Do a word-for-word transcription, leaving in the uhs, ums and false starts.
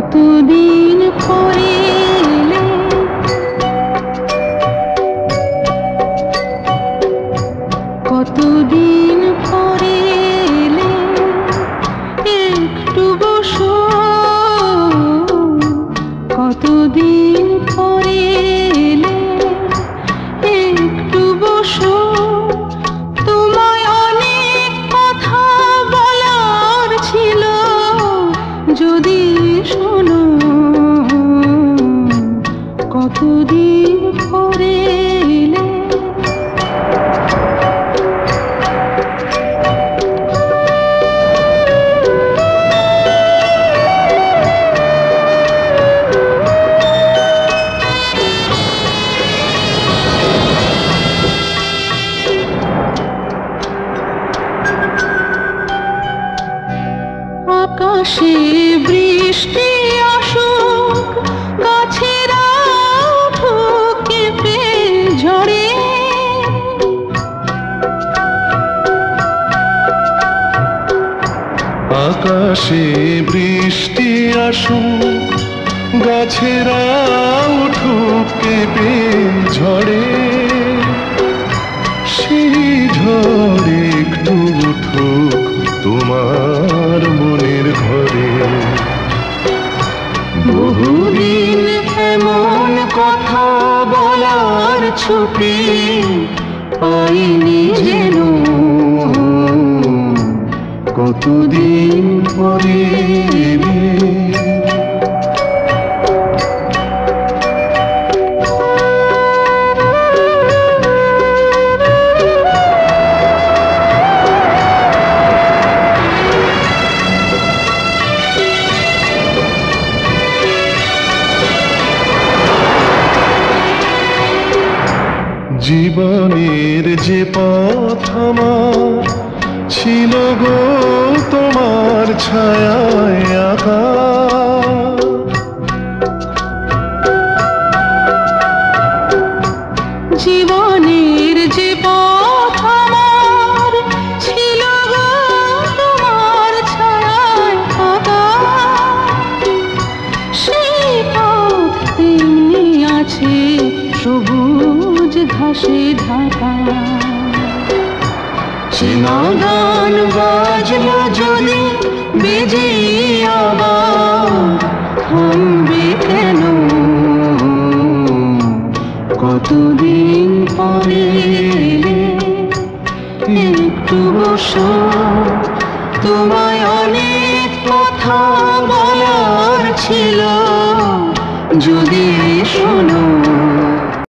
কতদিন পরে এলে, কতদিন পরে এলে, একটু বসো। কতদিন পরে এলে, একটু বসো। তোমায় অনেক কথা বলার ছিল, যদি শোনো। কতদিন পরে এলে, আকাশে বৃষ্টি আসুক, গাছেরা উঠুক কেঁপে ঝড়ে। আকাশে বৃষ্টি আসুক, গাছেরা উঠুক কেঁপে ঝড়ে। সেই ঝড়ে একটু উঠুক তোমার মনের ঘরে। বহুদিন এমন কথা বলার ছুটি পাইনি যেন, কতদিন পরে এলে। জীবনের যে পথ আমার ছিল গো তোমার ছায়ায় আঁকা। জীবনের যে পথ আমার ছিল গো তোমার ছায়ায় আঁকা, সেই পথ তেমনি আছে সবুজ ঘাসে ঢাকা। চেনা গান বাজলো যদি বেজে আবার, থামবে কেন? কতদিন পরে এলে, একটু বসো। তোমায় অনেক কথা বলার ছিল, যদি শোনো।